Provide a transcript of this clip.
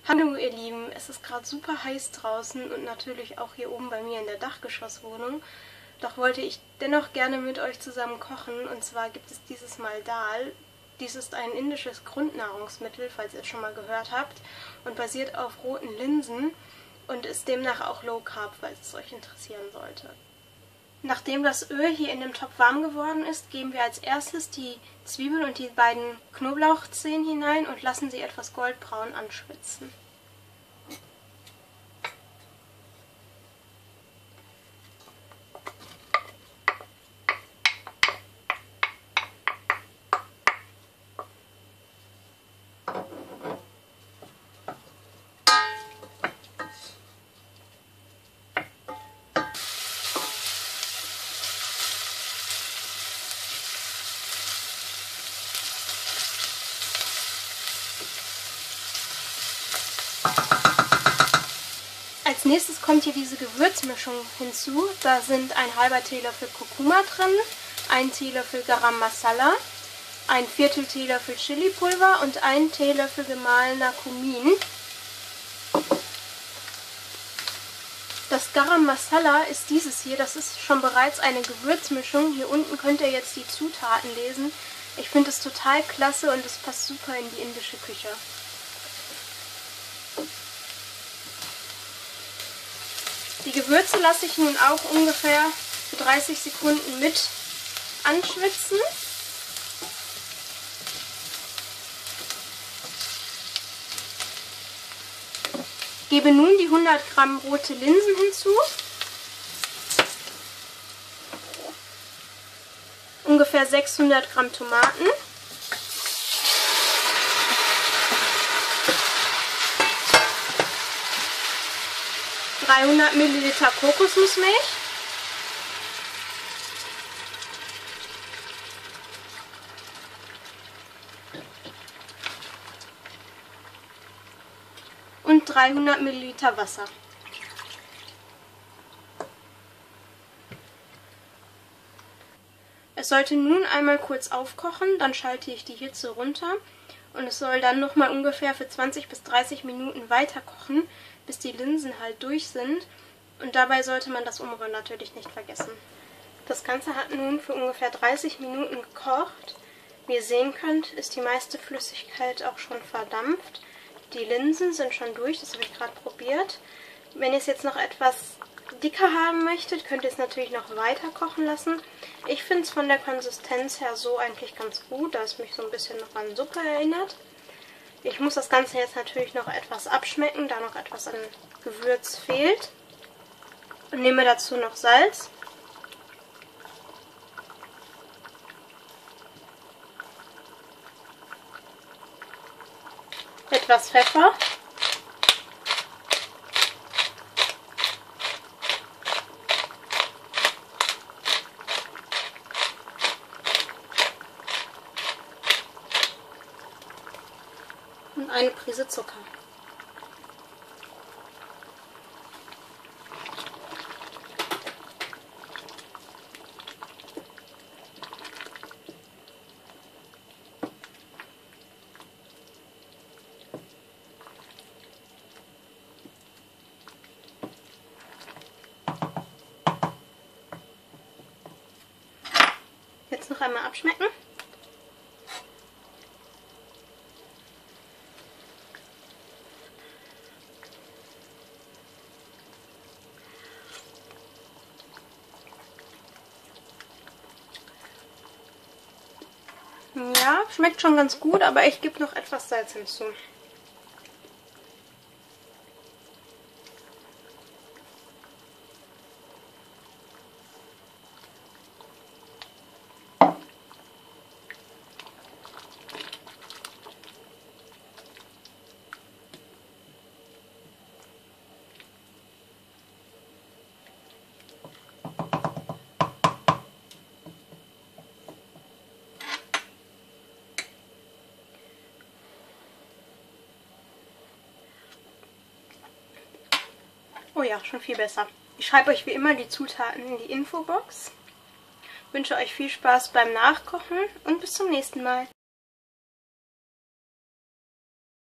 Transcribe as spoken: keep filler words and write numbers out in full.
Hallo ihr Lieben, es ist gerade super heiß draußen und natürlich auch hier oben bei mir in der Dachgeschosswohnung. Doch wollte ich dennoch gerne mit euch zusammen kochen, und zwar gibt es dieses Mal Dal. Dies ist ein indisches Grundnahrungsmittel, falls ihr es schon mal gehört habt, und basiert auf roten Linsen und ist demnach auch Low Carb, falls es euch interessieren sollte. Nachdem das Öl hier in dem Topf warm geworden ist, geben wir als erstes die Zwiebeln und die beiden Knoblauchzehen hinein und lassen sie etwas goldbraun anschwitzen. Als nächstes kommt hier diese Gewürzmischung hinzu. Da sind ein halber Teelöffel Kurkuma drin, ein Teelöffel Garam Masala, ein Viertel Teelöffel Chilipulver und ein Teelöffel gemahlener Kumin. Das Garam Masala ist dieses hier, das ist schon bereits eine Gewürzmischung. Hier unten könnt ihr jetzt die Zutaten lesen. Ich finde es total klasse und es passt super in die indische Küche. Die Gewürze lasse ich nun auch ungefähr für dreißig Sekunden mit anschwitzen. Gebe nun die hundert Gramm rote Linsen hinzu, ungefähr sechshundert Gramm Tomaten, dreihundert Milliliter Kokosnussmilch, und dreihundert Milliliter Wasser. Es sollte nun einmal kurz aufkochen, dann schalte ich die Hitze runter und es soll dann nochmal ungefähr für zwanzig bis dreißig Minuten weiter kochen, bis die Linsen halt durch sind, und dabei sollte man das Umrühren natürlich nicht vergessen. Das Ganze hat nun für ungefähr dreißig Minuten gekocht. Wie ihr sehen könnt, ist die meiste Flüssigkeit auch schon verdampft. Die Linsen sind schon durch, das habe ich gerade probiert. Wenn ihr es jetzt noch etwas dicker haben möchtet, könnt ihr es natürlich noch weiter kochen lassen. Ich finde es von der Konsistenz her so eigentlich ganz gut, da es mich so ein bisschen noch an Suppe erinnert. Ich muss das Ganze jetzt natürlich noch etwas abschmecken, da noch etwas an Gewürz fehlt. Und nehme dazu noch Salz. Etwas Pfeffer. Und eine Prise Zucker. Jetzt noch einmal abschmecken. Ja, schmeckt schon ganz gut, aber ich gebe noch etwas Salz hinzu. Oh ja, schon viel besser. Ich schreibe euch wie immer die Zutaten in die Infobox. Ich wünsche euch viel Spaß beim Nachkochen und bis zum nächsten Mal.